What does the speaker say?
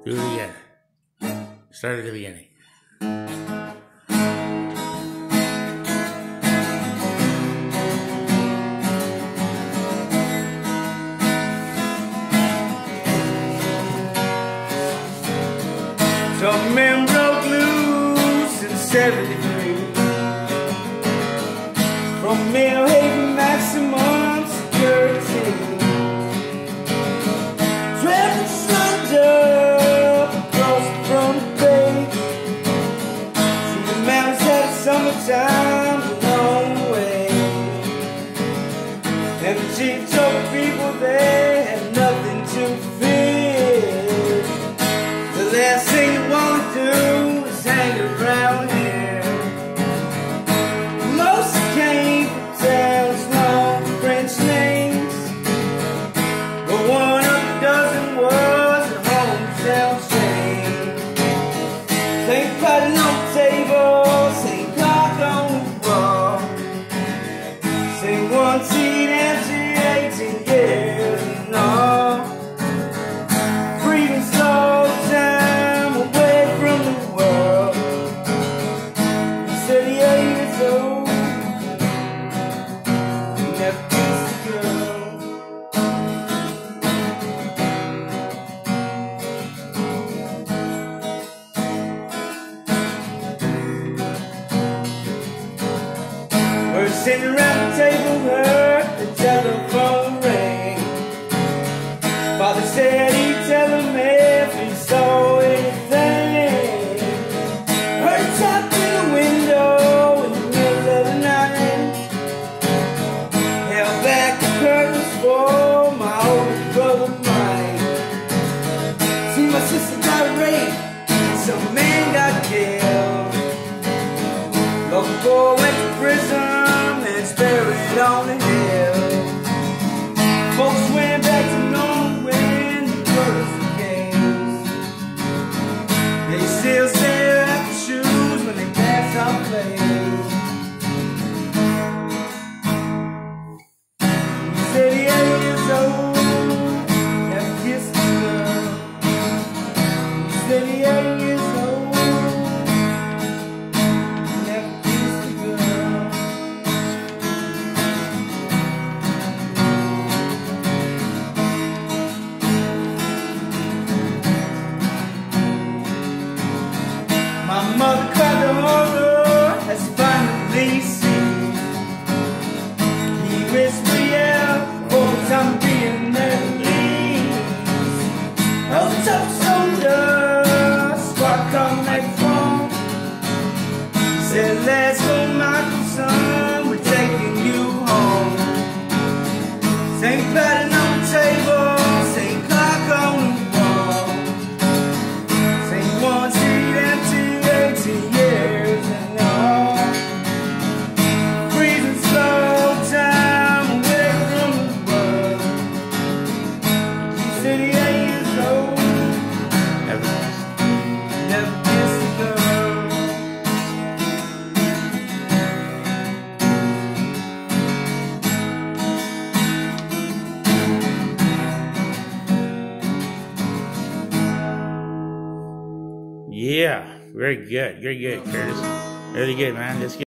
Do it again. Start at the beginning. Some men broke loose in '73 from Millhaven maximum security. Traffic slugged up across the front bay. See, the mountains had summertime a long way, and the chief told the people they had nothing to fear. The last thing you want to do is hang around here. Most came from towns long French names, but one of a dozen was a hometown shame. St. Patty on the table, St. Clock on the wall, St. One seat empty, 18 years and all. Freedom slow time away from the world. He's 38 years old, he never kissed a girl. We're sitting around the table, heard the telephone ring. Father said he'd tell him if he saw anything. Heard a tap in the window in the middle of the night. Held back the curtains for my older brother Mike. See, my sister got raped and some man got killed. Local boy went to prison and buried on the hill. Folks went back to normal when the Curtis games. They still stare at the shoes when they pass our place. He's 38 years old, never kissed a girl. He's 38 years old, never kissed a girl. My mother cried the horror as he finally seen. He risked me out for the time being released. Oh, tough soldier, squad come like phone. He said, let's go, Michael, son, we're taking you home. St. Patty on the table, St. Clock on the wall, St. One seat empty, 18 years and all. Freezing slow time away from the world. He's 38 years old, never kissed a girl. Yeah, very good. Very good, Curtis. Very good, man. Let's get